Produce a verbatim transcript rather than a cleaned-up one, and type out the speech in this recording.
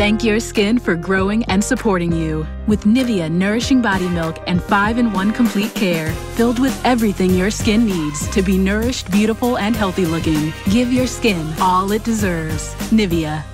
Thank your skin for growing and supporting you with NIVEA Nourishing Body Milk and five in one Complete Care, filled with everything your skin needs to be nourished, beautiful, and healthy looking. Give your skin all it deserves. NIVEA.